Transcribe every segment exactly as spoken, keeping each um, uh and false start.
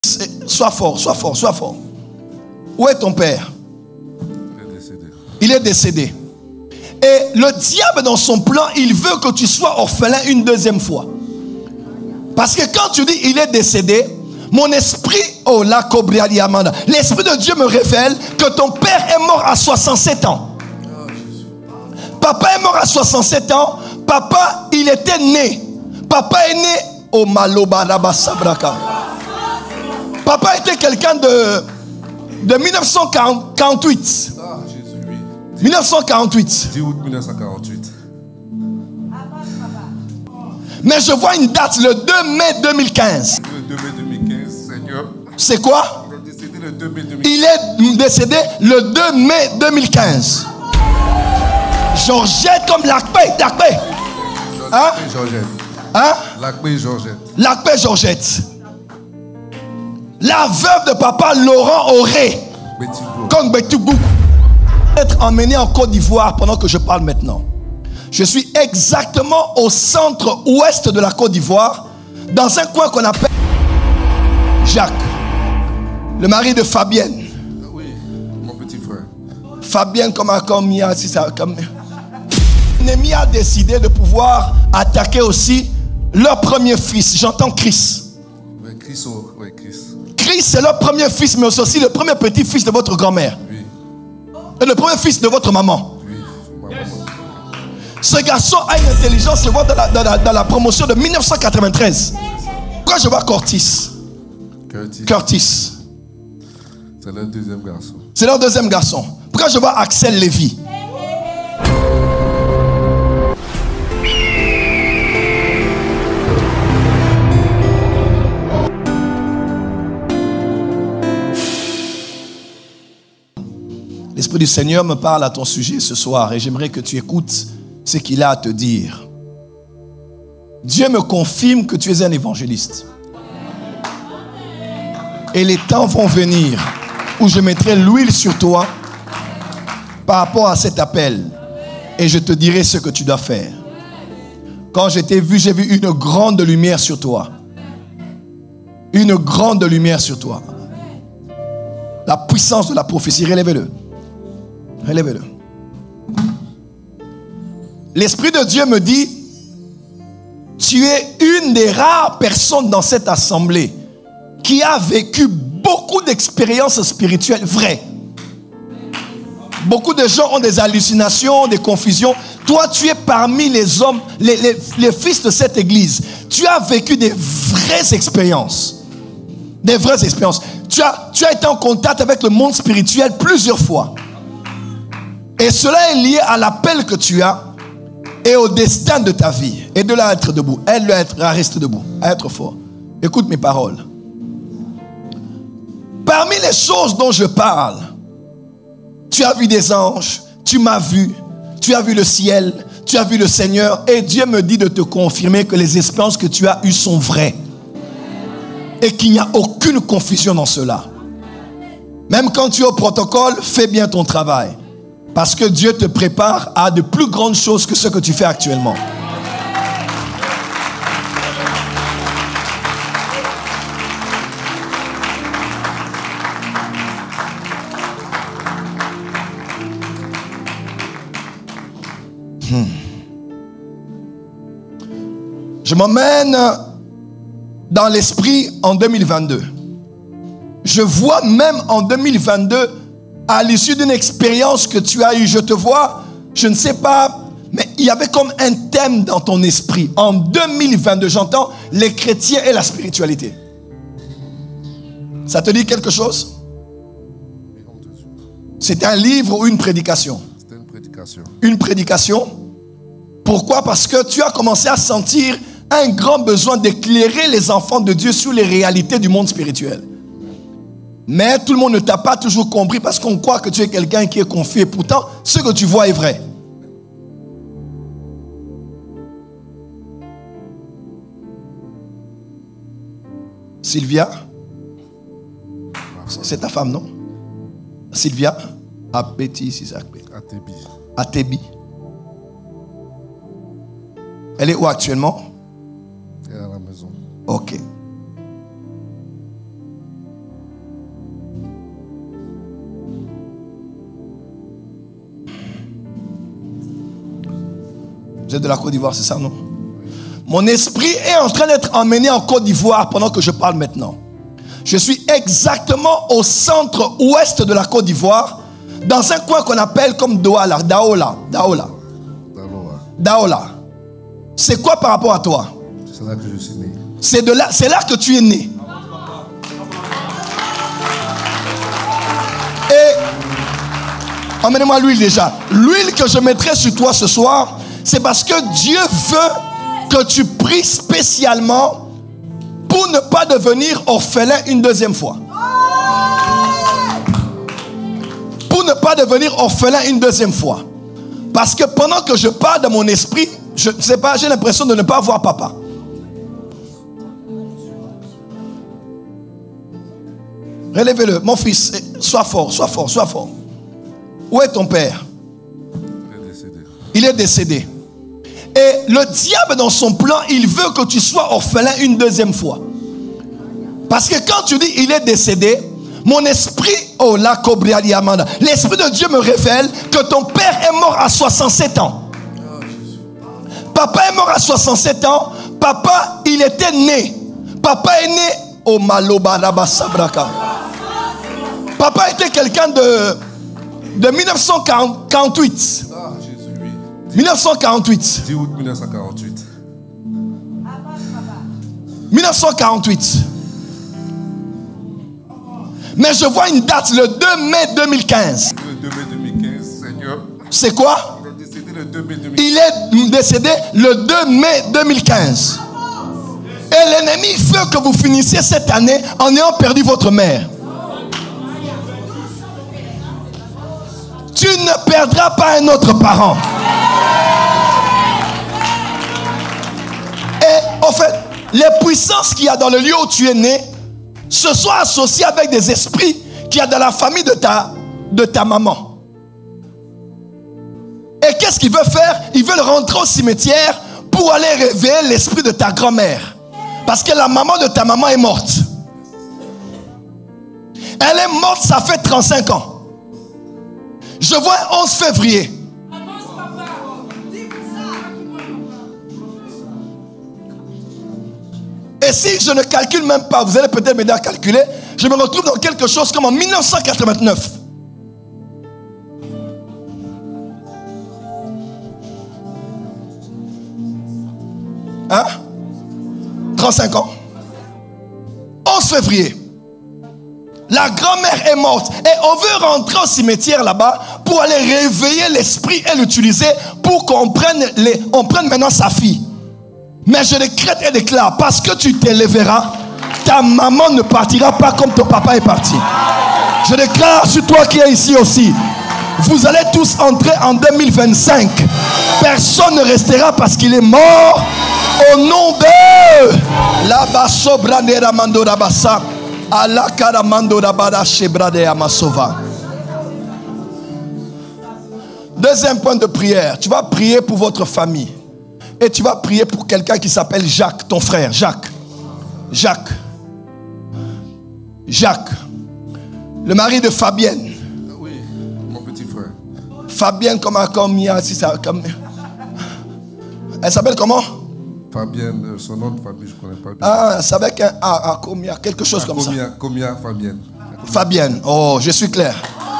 Sois fort, sois fort, sois fort. Où est ton père? Il est décédé. Il est décédé. Et le diable, dans son plan, il veut que tu sois orphelin une deuxième fois. Parce que quand tu dis il est décédé, mon esprit, oh la cobriali amanda, l'esprit de Dieu me révèle que ton père est mort à soixante-sept ans. Papa est mort à soixante-sept ans. Papa, il était né. Papa est né au Malobaraba Sabraka. Papa était quelqu'un de, de mille neuf cent quarante-huit. Ah, Jésus, oui. mille neuf cent quarante-huit. dix août mille neuf cent quarante-huit. Mais je vois une date, le deux mai deux mille quinze. Le deux mai deux mille quinze, Seigneur. C'est quoi? Il est décédé le deux mai deux mille quinze. Il est décédé le deux mai deux mille quinze. Georgette comme Lacpé, Lacpé. Hein? Georgette. Hein? Lacpé Georgette. Lacpé Georgette. La veuve de papa Laurent Auré. Bettigo. Comme Bettigo. Être emmené en Côte d'Ivoire pendant que je parle maintenant. Je suis exactement au centre-ouest de la Côte d'Ivoire, dans un coin qu'on appelle Jacques, le mari de Fabienne. Oui, mon petit frère. Fabienne comme un comme Mia, si ça comme. Némi a décidé de pouvoir attaquer aussi leur premier fils. J'entends Chris. Oui, Chris. Oh, oui, Chris. Chris, c'est leur premier fils, mais c'est aussi le premier petit-fils de votre grand-mère. Oui. Et le premier fils de votre maman. Oui, ma maman. Ce garçon a une intelligence, je vois dans la, dans la, dans la promotion de mille neuf cent quatre-vingt-treize. Pourquoi je vois Curtis? Curtis. Curtis. C'est le deuxième garçon. C'est leur deuxième garçon. Pourquoi je vois Axel Lévy? L'Esprit du Seigneur me parle à ton sujet ce soir et j'aimerais que tu écoutes ce qu'il a à te dire. Dieu me confirme que tu es un évangéliste. Et les temps vont venir où je mettrai l'huile sur toi par rapport à cet appel. Et je te dirai ce que tu dois faire. Quand je t'ai vu, j'ai vu une grande lumière sur toi. Une grande lumière sur toi. La puissance de la prophétie, relève-le. Relève-le. L'Esprit de Dieu me dit, tu es une des rares personnes dans cette assemblée qui a vécu beaucoup d'expériences spirituelles vraies. Beaucoup de gens ont des hallucinations, des confusions. Toi, tu es parmi les hommes, les, les, les fils de cette église. Tu as vécu des vraies expériences. Des vraies expériences. Tu as, tu as été en contact avec le monde spirituel plusieurs fois. Et cela est lié à l'appel que tu as et au destin de ta vie. Et de là à être debout. Aide-le à, être, à rester debout, à être fort. Écoute mes paroles. Parmi les choses dont je parle, tu as vu des anges, tu m'as vu, tu as vu le ciel, tu as vu le Seigneur. Et Dieu me dit de te confirmer que les expériences que tu as eues sont vraies. Et qu'il n'y a aucune confusion dans cela. Même quand tu es au protocole, fais bien ton travail. Parce que Dieu te prépare à de plus grandes choses que ce que tu fais actuellement. Hmm. Je m'emmène dans l'esprit en deux mille vingt-deux. Je vois même en deux mille vingt-deux, à l'issue d'une expérience que tu as eue, je te vois, je ne sais pas, mais il y avait comme un thème dans ton esprit. En deux mille vingt-deux, j'entends les chrétiens et la spiritualité. Ça te dit quelque chose? C'est un livre ou une prédication? C'était une prédication. Une prédication? Pourquoi? Parce que tu as commencé à sentir un grand besoin d'éclairer les enfants de Dieu sur les réalités du monde spirituel. Mais tout le monde ne t'a pas toujours compris parce qu'on croit que tu es quelqu'un qui est confus. Et pourtant, ce que tu vois est vrai. Sylvia, c'est ta femme, non? Sylvia, Apeti, Sisakbe. Atebi. Atebi. Elle est où actuellement? Elle est à la maison. Ok. Vous êtes de la Côte d'Ivoire, c'est ça, non? Mon esprit est en train d'être emmené en Côte d'Ivoire pendant que je parle maintenant. Je suis exactement au centre-ouest de la Côte d'Ivoire, dans un coin qu'on appelle comme Douala, Daola, Daola. Daola. C'est quoi par rapport à toi? C'est là que je suis né. C'est de là, c'est là que tu es né. Et emmenez-moi l'huile déjà. L'huile que je mettrai sur toi ce soir, c'est parce que Dieu veut que tu pries spécialement pour ne pas devenir orphelin une deuxième fois. Pour ne pas devenir orphelin une deuxième fois. Parce que pendant que je parle dans mon esprit, je ne sais pas, j'ai l'impression de ne pas voir papa. Relevez-le, mon fils, sois fort, sois fort, sois fort. Où est ton père? Il est décédé. Il est décédé. Et le diable dans son plan, il veut que tu sois orphelin une deuxième fois. Parce que quand tu dis il est décédé, mon esprit, oh la cobria diamanda, l'esprit de Dieu me révèle que ton père est mort à soixante-sept ans. Papa est mort à soixante-sept ans. Papa, il était né. Papa est né au Malobaraba Sabraka. Papa était quelqu'un de, de mille neuf cent quarante-huit. Ah, Jésus, oui. mille neuf cent quarante-huit. dix août mille neuf cent quarante-huit. mille neuf cent quarante-huit. Mais je vois une date, le deux mai deux mille quinze. Le deux mai deux mille quinze, Seigneur. C'est quoi? Il est décédé le deux mai deux mille quinze. Il est décédé le deux mai deux mille quinze. Et l'ennemi veut que vous finissiez cette année en ayant perdu votre mère. Tu ne perdras pas un autre parent. Et en fait, les puissances qu'il y a dans le lieu où tu es né se sont associées avec des esprits qu'il y a dans la famille de ta, de ta maman. Et qu'est-ce qu'il veut faire? Il veut rentrer au cimetière pour aller réveiller l'esprit de ta grand-mère. Parce que la maman de ta maman est morte. Elle est morte, ça fait trente-cinq ans. Je vois un onze février. Et si je ne calcule même pas, vous allez peut-être m'aider à calculer, je me retrouve dans quelque chose comme en mille neuf cent quatre-vingt-neuf. Hein? trente-cinq ans. onze février. La grand-mère est morte. Et on veut rentrer au cimetière là-bas pour aller réveiller l'esprit et l'utiliser pour qu'on prenne, les, on prenne maintenant sa fille. Mais je décrète et déclare, parce que tu t'élèveras, ta maman ne partira pas comme ton papa est parti. Je déclare sur toi qui es ici aussi, vous allez tous entrer en deux mille vingt-cinq. Personne ne restera parce qu'il est mort. Au nom de la basso brandera mando rabassa ala cara mando rabada shebrade amasova. Deuxième point de prière, tu vas prier pour votre famille et tu vas prier pour quelqu'un qui s'appelle Jacques, ton frère Jacques. Jacques. Jacques. Le mari de Fabienne. Oui, mon petit frère. Fabienne comme comme si ça comme elle s'appelle comment? Fabienne, son nom de famille, je ne connais pas bien. Ah, c'est avec un A, Comia, quelque chose ah, comme Comia, ça. Comia, Fabienne. Fabienne, oh, je suis clair.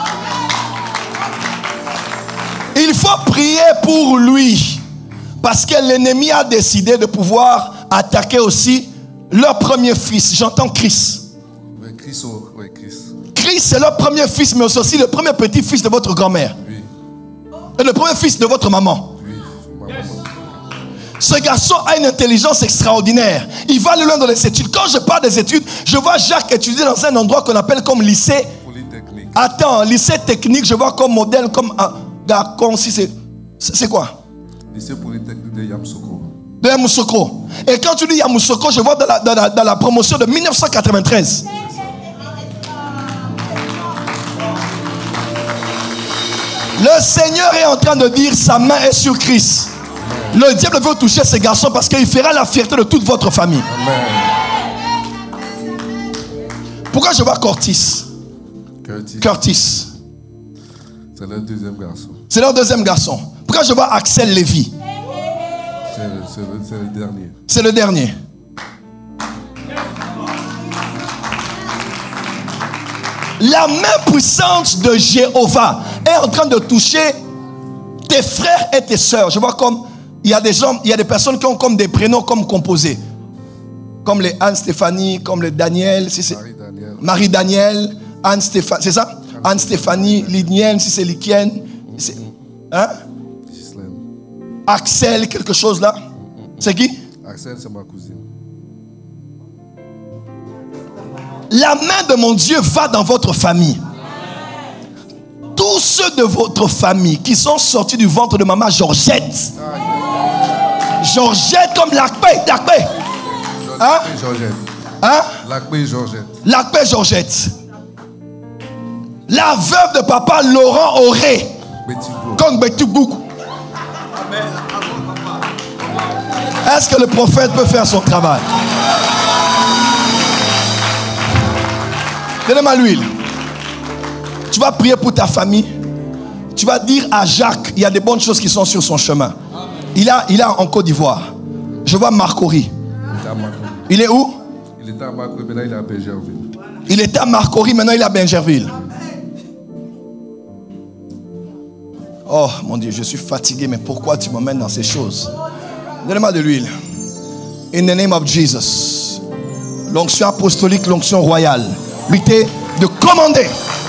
Il faut prier pour lui. Parce que l'ennemi a décidé de pouvoir attaquer aussi leur premier fils. J'entends Chris. Oui, Chris, oh, oui, Chris. Chris, c'est leur premier fils, mais c'est aussi le premier petit-fils de votre grand-mère. Oui. Et le premier fils de votre maman. Oui, ma maman. Ce garçon a une intelligence extraordinaire. Il va le loin dans les études. Quand je parle des études, je vois Jacques étudier dans un endroit qu'on appelle comme lycée. Polytechnique. Attends, lycée technique, je vois comme modèle, comme un gars, si c'est. C'est quoi? Lycée Polytechnique de Yamoussoukro. De Yamoussoukro. Et quand tu dis Yamoussoukro, je vois dans la, dans, la, dans la promotion de mille neuf cent quatre-vingt-treize. Le Seigneur est en train de dire sa main est sur Christ. Le diable veut toucher ces garçons parce qu'il fera la fierté de toute votre famille. Amen. Pourquoi je vois Curtis? Curtis. Curtis. C'est leur deuxième garçon. C'est leur deuxième garçon. Pourquoi je vois Axel Lévy? C'est le, c'est le, c'est le dernier. C'est le dernier. La main puissante de Jéhovah est en train de toucher tes frères et tes sœurs. Je vois comme il y a des gens, il y a des personnes qui ont comme des prénoms comme composés. Comme les Anne-Stéphanie, comme les Daniel, si c'est Marie-Daniel. Marie-Daniel, Anne-Stéphanie, c'est ça? Anne-Stéphanie, Lydnienne, si c'est Likienne. C'est, hein? Ghislaine. Axel, quelque chose là. C'est qui? Axel, c'est ma cousine. La main de mon Dieu va dans votre famille. Tous ceux de votre famille qui sont sortis du ventre de maman Georgette. Georgette comme Lacpé, Lacpé. Hein? Georgette. Hein? Lacpé Georgette. Lacpé Georgette. La veuve de papa Laurent Auré. Betty-Go. Comme Betty-Go. Est-ce que le prophète peut faire son travail? Donnez-moi l'huile. Tu vas prier pour ta famille. Tu vas dire à Jacques, il y a des bonnes choses qui sont sur son chemin. Il a, il a en Côte d'Ivoire. Je vois Marcory. Il est où? Il était à Marcory, maintenant il est à Bergerville. Il était à Marcory, maintenant il est à Bergerville. Oh mon Dieu, je suis fatigué, mais pourquoi tu m'emmènes dans ces choses? Donnez-moi de l'huile. In the name of Jesus. L'onction apostolique, l'onction royale. Vite de commander.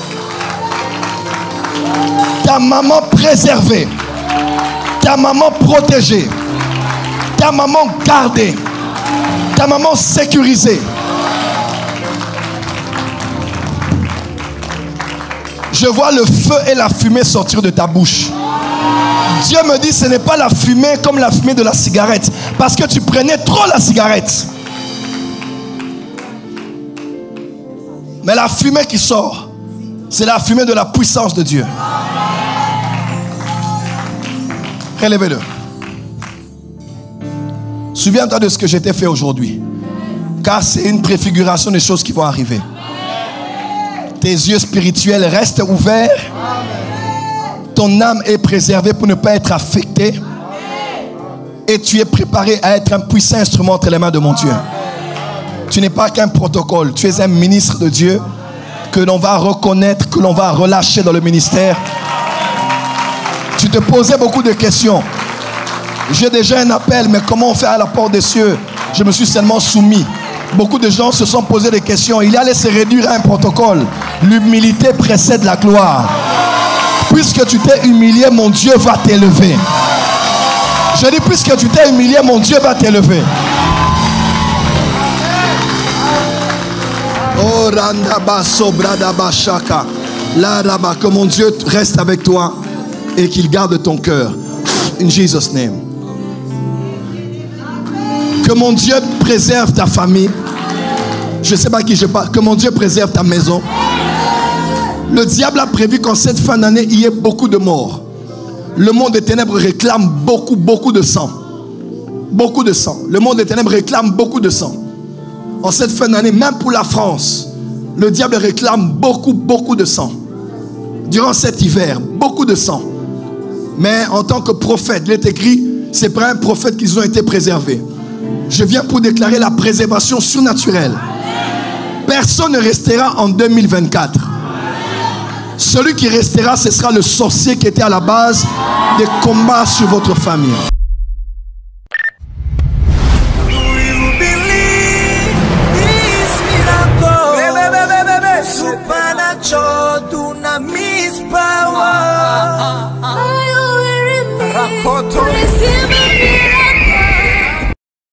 Ta maman préservée. Ta maman protégée. Ta maman gardée. Ta maman sécurisée. Je vois le feu et la fumée sortir de ta bouche. Dieu me dit ce n'est pas la fumée comme la fumée de la cigarette. Parce que tu prenais trop la cigarette. Mais la fumée qui sort, c'est la fumée de la puissance de Dieu. Relevez-le. Souviens-toi de ce que je t'ai fait aujourd'hui. Car c'est une préfiguration des choses qui vont arriver. Tes yeux spirituels restent ouverts. Ton âme est préservée pour ne pas être affectée. Et tu es préparé à être un puissant instrument entre les mains de mon Dieu. Tu n'es pas qu'un protocole. Tu es un ministre de Dieu que l'on va reconnaître, que l'on va relâcher dans le ministère. Tu te posais beaucoup de questions. J'ai déjà un appel, mais comment on fait à la porte des cieux? Je me suis seulement soumis. Beaucoup de gens se sont posés des questions. Il allait se réduire à un protocole. L'humilité précède la gloire. Puisque tu t'es humilié, mon Dieu va t'élever. Je dis, puisque tu t'es humilié, mon Dieu va t'élever. Oh, Randaba Sobradaba Shaka. Là, là-bas, que mon Dieu reste avec toi et qu'il garde ton cœur. In Jesus' name. Que mon Dieu préserve ta famille. Je ne sais pas à qui je parle. Que mon Dieu préserve ta maison. Le diable a prévu qu'en cette fin d'année, il y ait beaucoup de morts. Le monde des ténèbres réclame beaucoup, beaucoup de sang. Beaucoup de sang. Le monde des ténèbres réclame beaucoup de sang. En cette fin d'année, même pour la France, le diable réclame beaucoup, beaucoup de sang. Durant cet hiver, beaucoup de sang. Mais en tant que prophète, il est écrit, c'est par un prophète qu'ils ont été préservés. Je viens pour déclarer la préservation surnaturelle. Personne ne restera en deux mille vingt-quatre. Celui qui restera, ce sera le sorcier qui était à la base des combats sur votre famille. Supernatural dunamis power. Are you hearing me?